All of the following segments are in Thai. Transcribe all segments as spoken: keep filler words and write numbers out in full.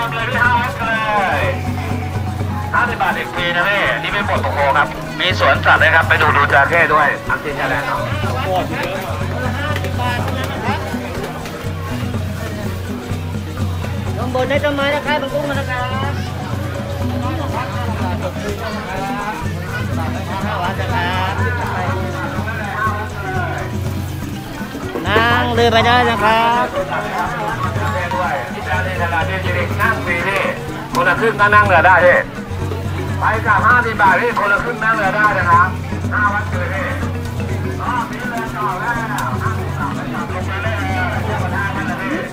มเลยพี่ห้าวัดเลยห้าสิบบาทอีกทีนะพี่นี่เป็นบทของโคครับมีสวนสัตว์เลยครับไปดูดูจระเข้ด้วยอันที่จะแล้วลงบนได้ต้นไม้นะครับบางกุ้งนะครับนั่งเดินไปได้นะครับนั่งฟรีพี่คนละครึ่งก็นั่งเรือได้พี่ไปกับห้าสิบบาทพี่คนละครึ่งนั่งเรือได้นะครับห้าวัดเลยพี่รอบนี้เรือจอดแล้วห้าสิบบาทไปจับลงไปเลยเที่ยวมาได้กันนะพี่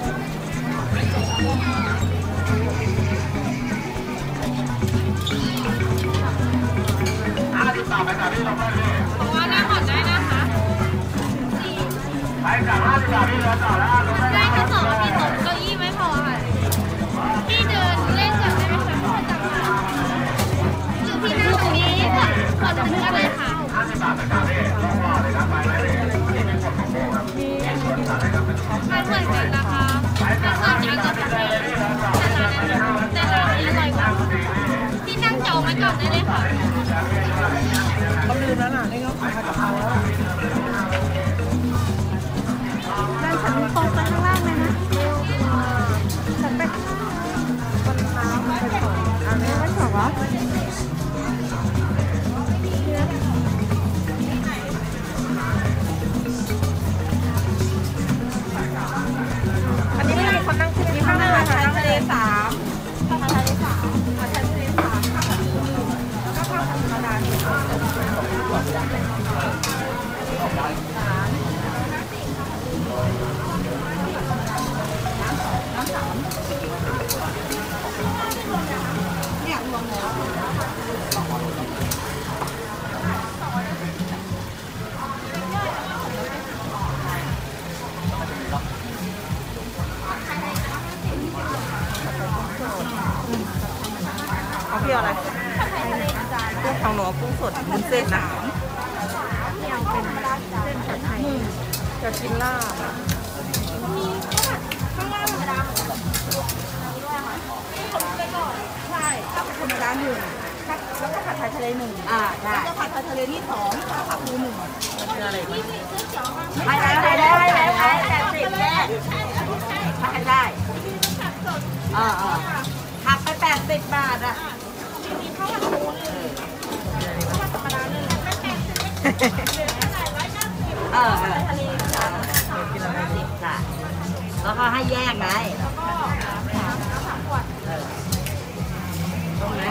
ห้าสิบบาทไปจับพี่ลงไปพี่เพราะว่านั่งก่อนได้นะคะไปกับห้าสิบบาทพี่เรือจอดแล้วลงไปได้ก็สองพี่ตกเก้าอี้ไม่พอค่ะพี่เดินเล่นกับได้ไหมคะจุดที่นั่งตรงนี้ก่อนก่อนจะถึงอะไรค่ะห้าสิบบาทไปจับพี่ลงรอเลยครับไปเลยนี่เป็นคนของโบครับสวนสัตว์นะครับไม่เหมือนกันนะคะแต่ส่วนใหญ่จะเป็นแต่ร้านแต่ร้านนี้อร่อยกว่าที่นั่งจองไว้ก่อนได้เลยค่ะเขาลืมแล้วน่ะนี่เขาขายกับเขาแล้วนั่นฉันตรงไปข้างล่างเลยนะฉันไปคนน้ำไปสองอันนี้ไม่สองวะอันนี้ไม่มีคนนั่งที่ข้างหน้าค่ะนั่งทะเลสามทะเลสามทะเลสามแล้วก็ข้าวธรรมดาที่เนี่ยรวมแล้วเอาพี่อะไรกุ้งเผาหนูกุ้งสดมุ้นเส้นนะยังเป็นเส้นผัดไทยจะกินลาบมีข้างล่างธรรมดาใช่ข้าวผัดธรรมดาหนึ่งแล้วก็ผัดไทยทะเลหนึ่งอ่าได้แล้วก็ผัดไทยทะเลที่สองข้าวผัดปูหนึ่งเป็นอะไรไหมไม่ได้ไม่ได้ไม่ได้ไม่ได้แปดสิบแน่ผัดได้อ่าอ่าหักไปแปดสิบบาทอ่ะมีข้าวผัดปูหนึ่งข้าวผัดธรรมดาหนึ่งเออเออทะเลสามกินอะไรสิบค่ะแล้วก็ให้แยกไงแล้วก็สามขวดตรงไหน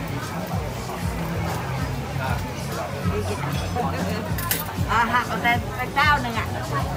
อ่าหักเอาแต่เก้าหนึ่งอ่ะ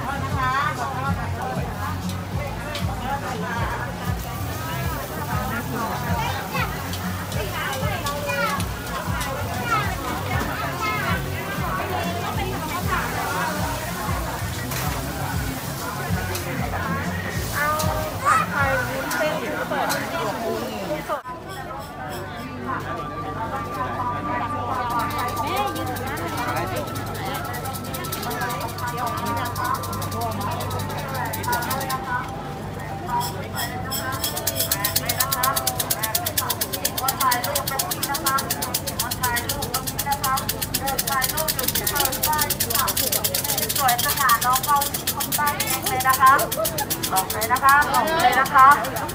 สวยสง่าน้องเราคนใต้เลยนะคะลองเลยนะคะลองเลยนะคะ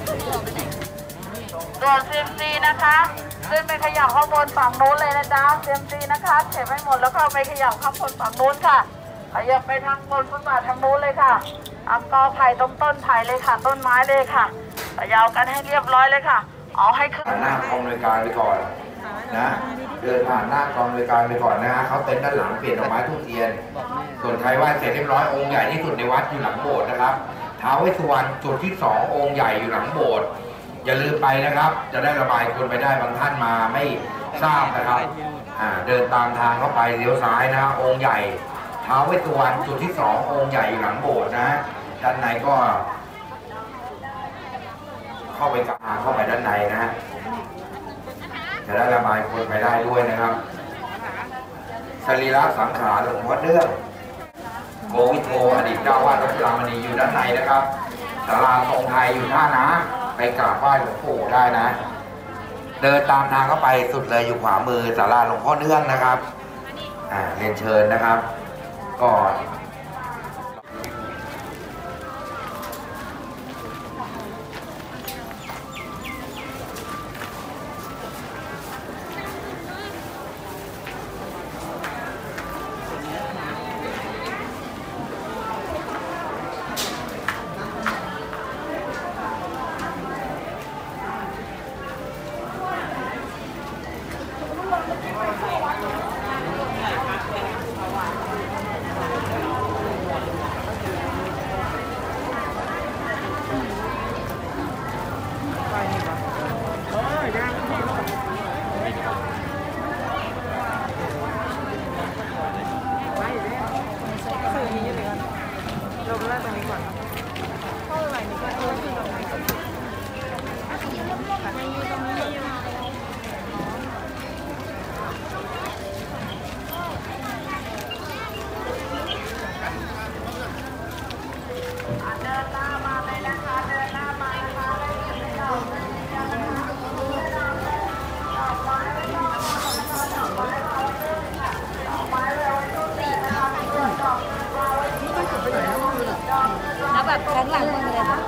ส่วนซีมซีนะคะขึ้นไปขยับข้างบนฝั่งนู้นเลยนะจ๊ะซีมซีนะคะเก็บไว้หมดแล้วก็ไปขยับข้างบนฝั่งนู้นค่ะขยับไปทางบนฟุตบาททางนู้นเลยค่ะอังกอไผ่ตรงต้นไผ่เลยค่ะต้นไม้เลยค่ะขยับกันให้เรียบร้อยเลยค่ะเอาให้ขึ้นหน้ากองบริการไปก่อนนะเดินผ่านหน้ากองบริการไปก่อนนะฮะเขาเต็นท์ด้านหลังเปลี่ยนดอกไม้ทุกเทียนส่วนใครไหว้เสร็จเรียบร้อยองค์ใหญ่ที่สุดในวัดอยู่หลังโบสถ์นะครับท้าวเวสสุวรรณจุดที่สององค์ใหญ่อยู่หลังโบสถ์อย่าลืมไปนะครับจะได้ระบายคนไปได้บางท่านมาไม่ทราบนะครับเดินตามทางเข้าไปเลี้ยวซ้ายนะองค์ใหญ่ท้าวเวสสุวรรณจุดที่สององค์ใหญ่อยู่หลังโบสถ์นะด้านในก็เข้าไปกลางเข้าไปด้านในนะฮะจะได้ระบายคนไปได้ด้วยนะครับสรีระสังขารหลวงพ่อเนื่องโกวิโทอดีตเจ้าวาดวัดจุฬามณีอยู่ด้านในนะครับศาลาทรงไทยอยู่ท่าน้ำไปกราบไหว้หลวงปู่ได้นะ เดินตามทางเข้าไปสุดเลยอยู่ขวามือศาลาหลวงพ่อเนื่องนะครับอ่าเรียนเชิญนะครับก่อนแล้วแบบข้างหลังมันเลยค่ะ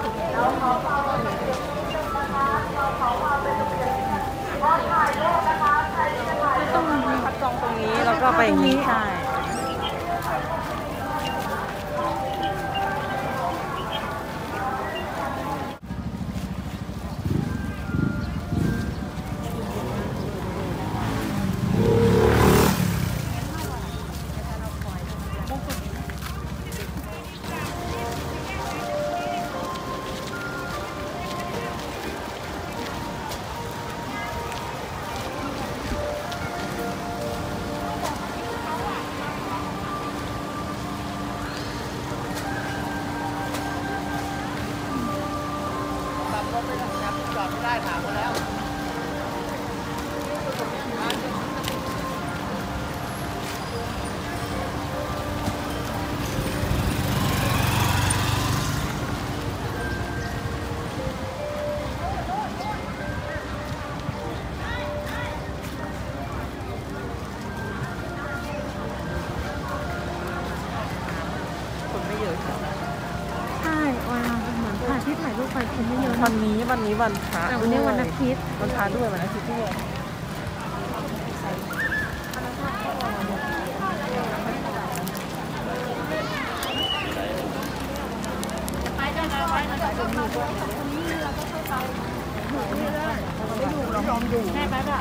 ต้องมีคัดกรองตรงนี้แล้วก็ไปอย่างนี้ใช่ไม่ได้ถามมาแล้วคนไม่เยอะใช่ไหมใช่ออยมาเหมือนถ่ายที่ถ่ายรูปไปคนไม่เยอะวันนี้วันนี้วันพระวันนี้วันอาทิตย์วันพระด้วยวันอาทิตย์ด้วยแม่ไปป่ะ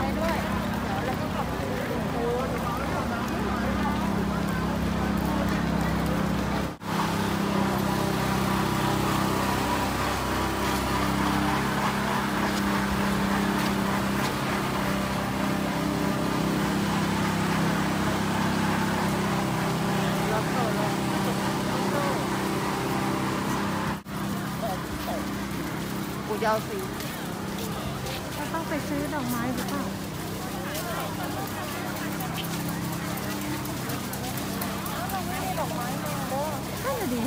กูยาวสีเราต้องไปซื้อดอกไม้หรือเปล่าเราไม่ได้ดอกไม้มาโอ้ใช่เลยดิ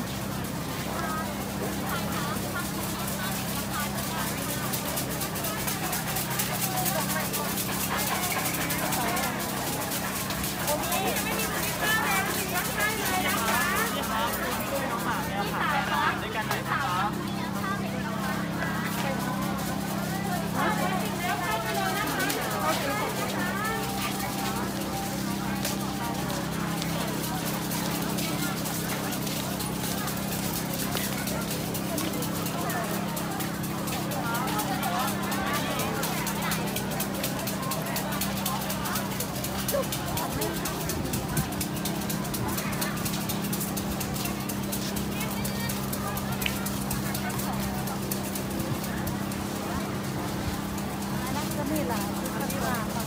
นี่แหละ